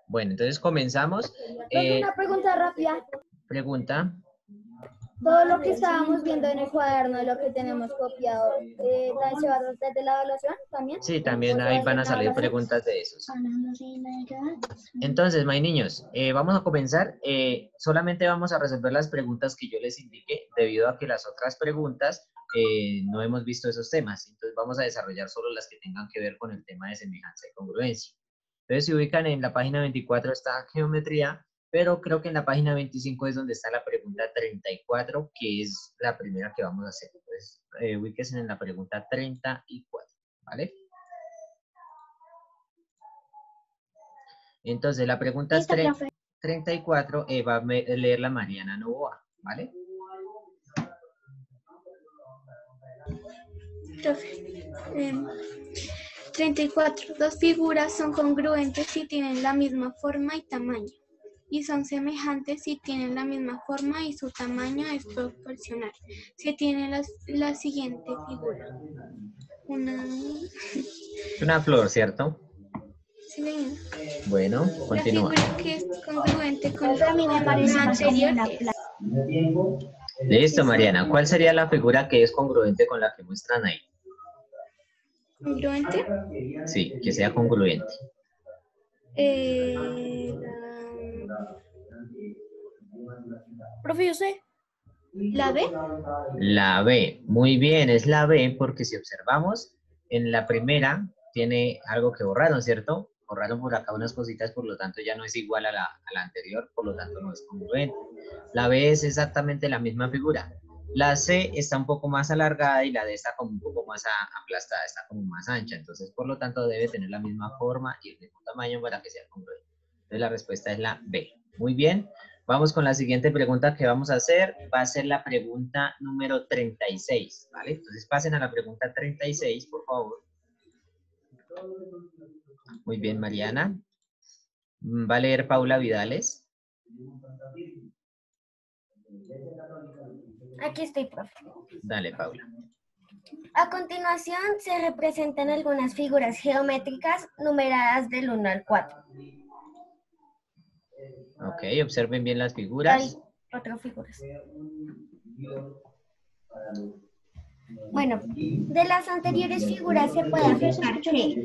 Bueno, entonces comenzamos. Una pregunta rápida. Pregunta. Todo lo que estábamos viendo en el cuaderno, lo que tenemos copiado, ¿se va a tratar de la evaluación también? Sí, también ahí van a salir preguntas de esos. Entonces, my niños, vamos a comenzar. Solamente vamos a resolver las preguntas que yo les indiqué, debido a que las otras preguntas no hemos visto esos temas. Entonces, vamos a desarrollar solo las que tengan que ver con el tema de semejanza y congruencia. Entonces, si ubican en la página 24 está geometría, pero creo que en la página 25 es donde está la pregunta 34, que es la primera que vamos a hacer. Entonces, ubíquense en la pregunta 34, ¿vale? Entonces, la pregunta 34 va a leerla Mariana Novoa, ¿vale? Profe, 34. Dos figuras son congruentes si tienen la misma forma y tamaño, y son semejantes si tienen la misma forma y su tamaño es proporcional. Se tiene la siguiente figura. Una flor, ¿cierto? Sí. Bueno, continúa. La figura que es congruente con la figura anterior es... Listo, Mariana. ¿Cuál sería la figura que es congruente con la que muestran ahí? ¿Congruente? Sí, que sea congruente. Profe, yo sé. ¿La B? La B. Muy bien, es la B porque si observamos, en la primera tiene algo que borraron, ¿cierto? Borraron por acá unas cositas, por lo tanto ya no es igual a la anterior, por lo tanto no es congruente. La B es exactamente la misma figura. La C está un poco más alargada y la D está como un poco más aplastada, está como más ancha. Entonces, por lo tanto, debe tener la misma forma y el mismo tamaño para que sea congruente. Entonces, la respuesta es la B. Muy bien. Vamos con la siguiente pregunta que vamos a hacer. Va a ser la pregunta número 36, ¿vale? Entonces, pasen a la pregunta 36, por favor. Muy bien, Mariana. Va a leer Paula Vidales. Aquí estoy, profe. Dale, Paula. A continuación se representan algunas figuras geométricas numeradas del 1 al 4. Ok, observen bien las figuras. Hay 4 figuras. Bueno, de las anteriores figuras se puede afirmar que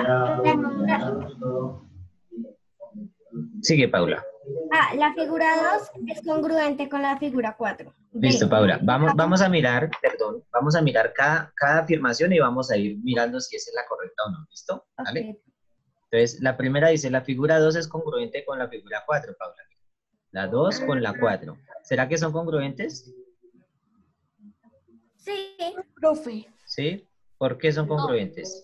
Sigue, Paula. La figura 2 es congruente con la figura 4. Listo, Paula. Vamos a mirar, perdón, vamos a mirar cada afirmación y vamos a ir mirando si esa es la correcta o no. ¿Listo? ¿Vale? Okay. Entonces, la primera dice, la figura 2 es congruente con la figura 4, Paula. La 2 con la 4. ¿Será que son congruentes? Sí. Profe. ¿Sí? ¿Por qué son congruentes?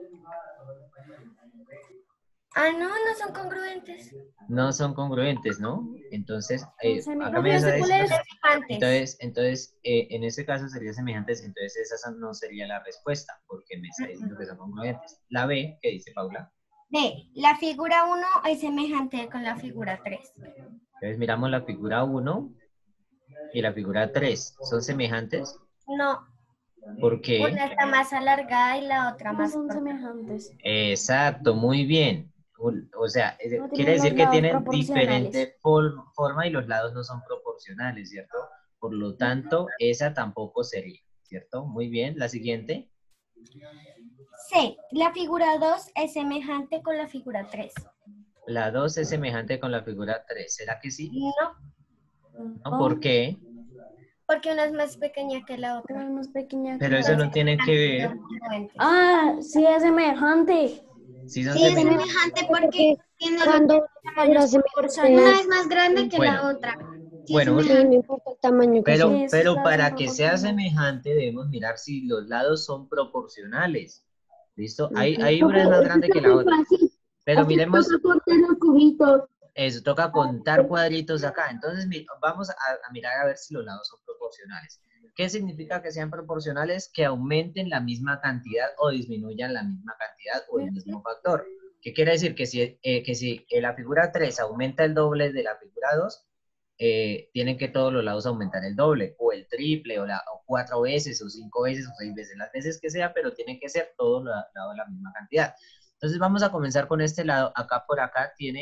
No son congruentes. No son congruentes, ¿no? Entonces, No, pero semejantes. Entonces, en este caso serían semejantes, entonces esa no sería la respuesta, porque me está diciendo que son congruentes. La B, ¿qué dice Paula? B, la figura 1 es semejante con la figura 3. Entonces miramos la figura 1 y la figura 3. ¿Son semejantes? No. ¿Por qué? Una está más alargada y la otra más son corta. semejantes. Exacto, muy bien. O sea, No quiere decir que tienen proporcionales. diferente forma y los lados no son proporcionales, ¿cierto? Por lo tanto, esa tampoco sería, ¿cierto? Muy bien. La siguiente. C, la figura 2 es semejante con la figura 3. La 2 es semejante con la figura 3. ¿Será que sí? No. ¿No? ¿Por qué? Porque una es más pequeña que la otra. Una es más pequeña que Pero eso no tiene que ver. sí es semejante. Sí, son Sí, es semejante porque tiene cuando una es más grande que la otra. Sí, bueno, sí, no importa el tamaño que sea. pero para que sea semejante debemos mirar si los lados son proporcionales. ¿Listo? Hay una es más grande que la otra. Pero miremos. Eso, toca contar cuadritos acá. Entonces, vamos a mirar a ver si los lados son proporcionales. ¿Qué significa que sean proporcionales? Que aumenten la misma cantidad o disminuyan la misma cantidad o el mismo factor. ¿Qué quiere decir? Que si la figura 3 aumenta el doble de la figura 2, tienen que todos los lados aumentar el doble, o el triple, o 4 veces, o 5 veces, o 6 veces, las veces que sea, pero tienen que ser todos los lados la misma cantidad. Entonces, vamos a comenzar con este lado. Acá por acá tiene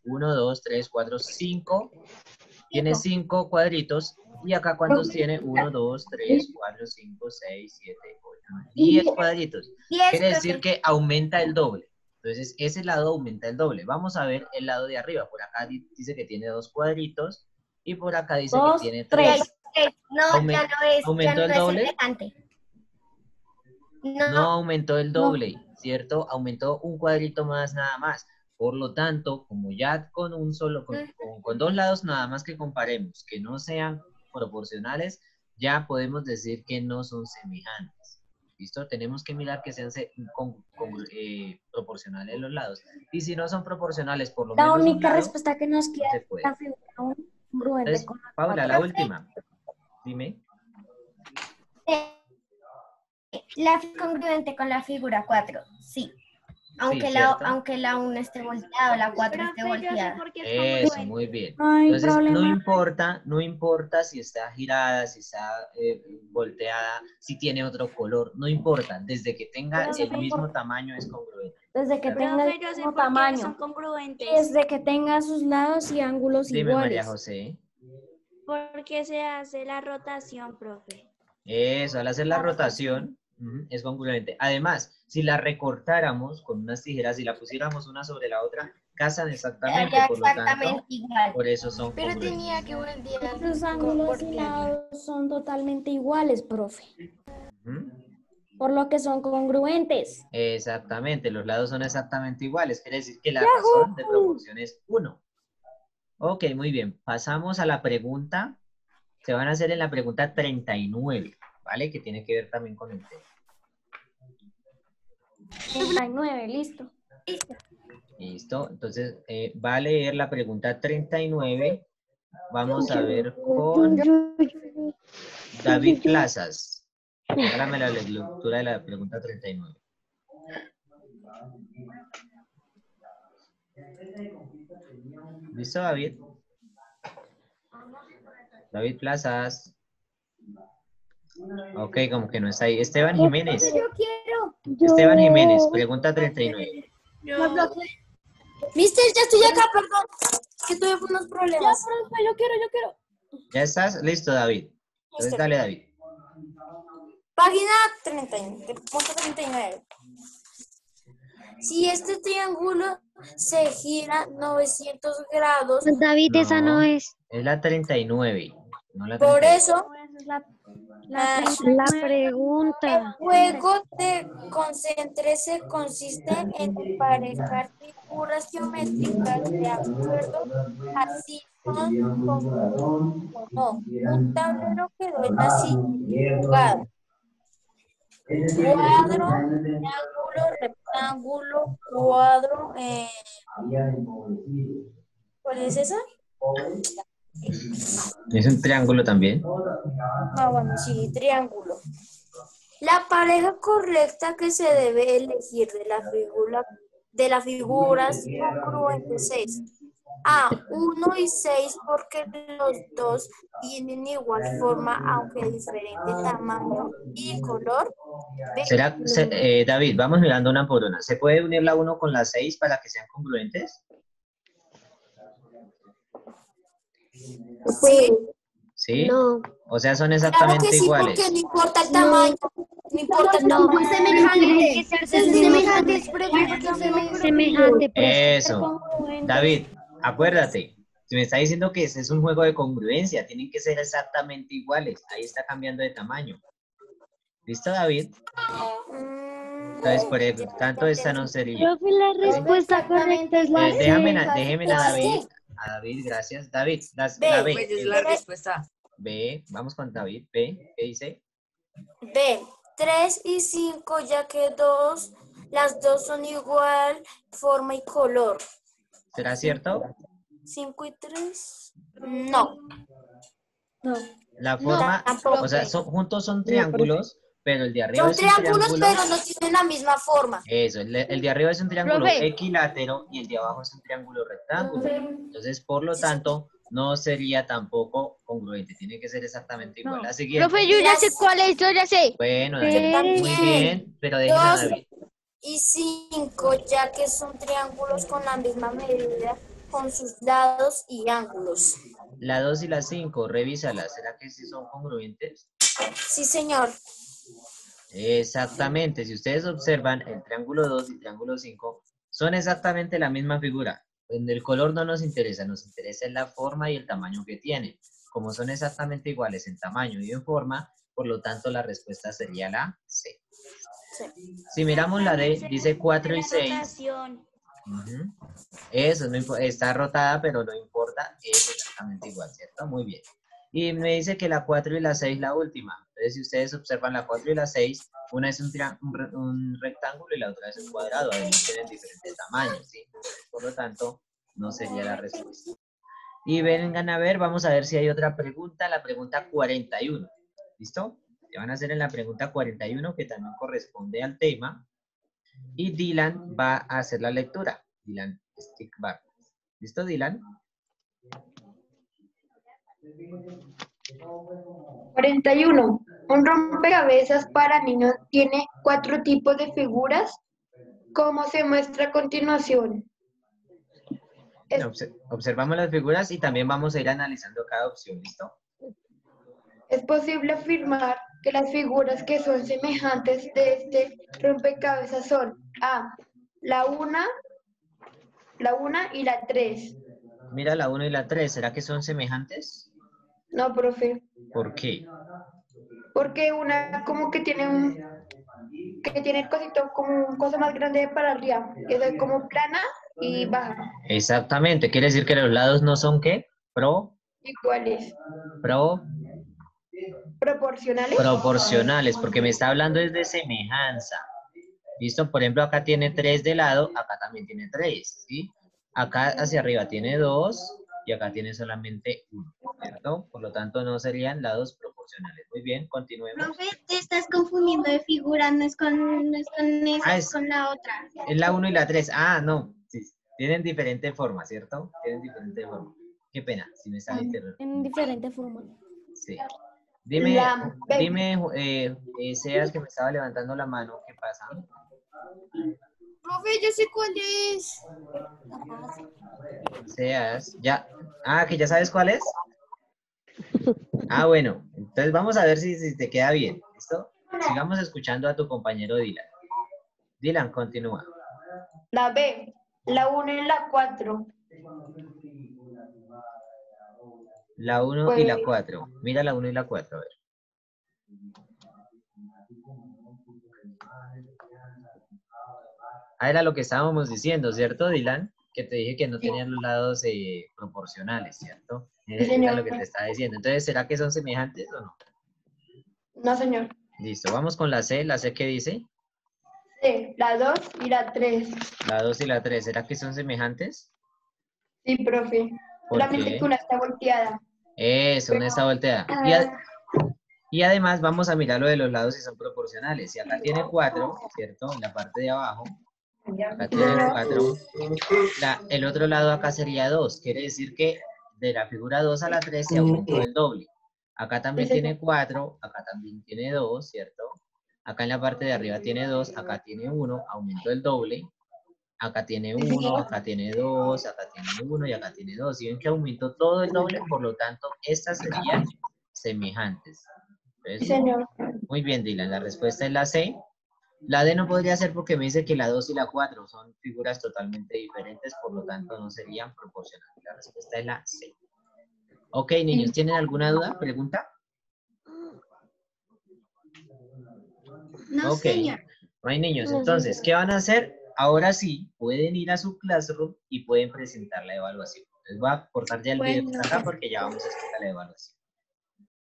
1, 2, 3, 4, 5. Tiene 5 cuadritos. ¿Y acá cuántos tiene? 1, 2, 3, 4, 5, 6, 7, 8, 9, 10 cuadritos. 10, Quiere decir profe. que aumenta el doble. Entonces, ese lado aumenta el doble. Vamos a ver el lado de arriba. Por acá dice que tiene 2 cuadritos. Y por acá dice que tiene 3. No, ya ¿Aumentó no el es doble? semejante. No No, aumentó el doble, ¿cierto? Aumentó un cuadrito más nada más. Por lo tanto, como ya con un solo, con dos lados nada más que comparemos, que no sean proporcionales, ya podemos decir que no son semejantes. ¿Listo? Tenemos que mirar que sean proporcionales los lados. Y si no son proporcionales, por lo La menos un única lado, respuesta que nos no queda se es puede. la figura congruente Entonces, con la Paula, la cuatro. última. Dime. la congruente con la figura 4, sí. Aunque, Sí, ¿cierto? aunque la 1 esté volteada o la 4 esté volteada. Eso, muy bien. No hay Entonces, problema. no importa si está girada, si está volteada, si tiene otro color, no importa. Desde que tenga Pero el no mismo importa. tamaño es congruente. Desde que tenga Profe, el yo sé mismo por qué tamaño. son congruentes. Desde que tenga sus lados y ángulos Dime, María iguales. José. Porque se hace la rotación, profe. Eso, al hacer la rotación, es congruente. Además, si la recortáramos con unas tijeras y la pusiéramos una sobre la otra, casan exactamente, Quedaría por lo tanto, exactamente igual. por eso son Pero congruentes. tenía que voltear. Los ángulos y lados son totalmente iguales, profe. Ujú. Por lo que son congruentes. Exactamente, los lados son exactamente iguales. Quiere decir que la razón de proporción es 1. Ok, muy bien. Pasamos a la pregunta. Se van a hacer en la pregunta 39, ¿vale? Que tiene que ver también con el tema. 39, listo. Listo. Entonces, va a leer la pregunta 39. Vamos a ver con David Plazas. Hágame la lectura de la pregunta 39. ¿Listo, David? David Plazas. Ok, como que no está ahí. Esteban Jiménez. Yo quiero. Esteban Jiménez, pregunta 39. Mister, ya estoy acá, perdón. Que tuve unos problemas. Ya, profe, yo quiero. ¿Ya estás? Listo, David. Entonces, dale, David. Página 39. Si este triángulo se gira 900 grados, David, esa no es. Es la 39. No la por 39. eso La pregunta. el juego de concéntrese consiste en emparejar figuras geométricas de acuerdo a si son congruentes o no. Un tablero quedó en la siguiente jugada. Cuadro, triángulo, rectángulo, cuadro. ¿Cuál es esa? ¿Es un triángulo también? Ah, bueno, sí, triángulo. La pareja correcta que se debe elegir de las figuras congruentes es A1 y 6 porque los dos tienen igual forma aunque diferente tamaño y color. B. David, vamos mirando una por una. ¿Se puede unir la 1 con la 6 para que sean congruentes? Sí, ¿Sí? No. O sea, son claro exactamente que sí, iguales. porque no importa el tamaño, no importa el tamaño. Es semejante. Es semejante, profe. Semejante, Eso. David, acuérdate. Si me está diciendo que ese es un juego de congruencia, tienen que ser exactamente iguales. Ahí está cambiando de tamaño. ¿Listo, David? Entonces, por eso, tanto esta no sería. Profe, la respuesta correcta es la Déjeme a David. A David, gracias. David, la B. Pues es la respuesta. B, vamos con David. B, ¿qué dice? B, 3 y 5, ya que las dos son igual forma y color. ¿Será cierto? 5 y 3, no. No. La forma, tampoco. o sea, juntos son triángulos, pero el de arriba Son es un triángulos, triángulo. pero no tienen la misma forma. Eso, el de arriba es un triángulo Profe. equilátero y el de abajo es un triángulo rectángulo. Entonces, por lo tanto, no sería tampoco congruente. Tiene que ser exactamente igual. La siguiente. Profe, yo ya sé cuál es, yo ya sé. Bueno, Daniel, también. muy bien, pero dejen a 2 David. y 5, ya que son triángulos con la misma medida, con sus lados y ángulos. La 2 y la 5, revísalas. ¿Será que sí son congruentes? Sí, señor. Exactamente. Si ustedes observan, el triángulo 2 y triángulo 5 son exactamente la misma figura. En el color no nos interesa en la forma y el tamaño que tienen. Como son exactamente iguales en tamaño y en forma, por lo tanto la respuesta sería la C. Sí. Si miramos la D, dice 4 y 6. Ujú. Eso no está rotada, pero no importa, es exactamente igual, ¿cierto? Muy bien. Y me dice que la 4 y la 6 la última. Entonces, si ustedes observan la 4 y la 6, una es un rectángulo y la otra es un cuadrado. Además, tienen diferentes tamaños, ¿sí? Por lo tanto, no sería la respuesta. Y vengan a ver, vamos a ver si hay otra pregunta, la pregunta 41. ¿Listo? Se van a hacer en la pregunta 41, que también corresponde al tema. Y Dylan va a hacer la lectura. Dylan Stickbar. ¿Listo, Dylan? 41. Un rompecabezas para niños tiene 4 tipos de figuras, como se muestra a continuación. Observamos las figuras y también vamos a ir analizando cada opción. ¿Listo? Es posible afirmar que las figuras que son semejantes de este rompecabezas son A, la 1 y la 3. Mira la 1 y la 3. ¿Será que son semejantes? No, profe. ¿Por qué? Porque una como que tiene el cosito como un coso más grande para arriba, que es como plana y baja. Exactamente. ¿Quiere decir que los lados no son qué? Iguales. Proporcionales. Proporcionales, porque me está hablando es de semejanza. ¿Listo? Por ejemplo, acá tiene 3 de lado, acá también tiene 3, ¿sí? Acá hacia arriba tiene 2 y acá tiene solamente 1, ¿cierto? Por lo tanto, no serían lados proporcionales. Muy bien, continuemos. Profe, te estás confundiendo de figura, no es con esa, es con la otra. Es la 1 y la 3. Ah, no. Sí, tienen diferente forma, ¿cierto? Tienen diferente forma. Qué pena, si me están interrumpiendo. En diferente forma. Sí. Dime, Seas, que me estaba levantando la mano, ¿qué pasa? Profe, yo sé cuál es. Seas, ya. Ah, que ya sabes cuál es. Ah, bueno. Entonces vamos a ver si te queda bien. ¿Listo? Sigamos escuchando a tu compañero Dylan. Dylan, continúa. La B, la 1 y la 4. La 1 y la 4. Mira la 1 y la 4, a ver. Ah, era lo que estábamos diciendo, ¿cierto, Dylan? Que te dije que no tenían los lados proporcionales, ¿cierto? Era lo que te estaba diciendo. Entonces, ¿será que son semejantes o no? No, señor. Listo, vamos con la C. ¿La C qué dice? C, la 2 y la 3. La 2 y la 3. ¿Será que son semejantes? Sí, profe. Solamente que una está volteada. Eso, una está volteada. Y además vamos a mirar lo de los lados si son proporcionales. Si acá tiene 4, ¿cierto? En la parte de abajo. Acá tiene 4. El otro lado acá sería 2. Quiere decir que de la figura 2 a la 3 se aumentó el doble. Acá también tiene 4, acá también tiene 2, ¿cierto? Acá en la parte de arriba tiene 2, acá tiene 1, aumentó el doble. Acá tiene 1, acá tiene 2, acá tiene 1 y acá tiene 2. Si ven que aumentó todo el doble, por lo tanto, estas serían semejantes. Sí, señor. Muy bien, Dylan. La respuesta es la C. La D no podría ser porque me dice que la 2 y la 4 son figuras totalmente diferentes, por lo tanto, no serían proporcionales. La respuesta es la C. Ok, niños, ¿tienen alguna duda? ¿Pregunta? No, ok, señor. No hay niños. Entonces, ¿qué van a hacer? Ahora sí, pueden ir a su classroom y pueden presentar la evaluación. Les voy a cortar ya el video acá porque ya vamos a hacer la evaluación.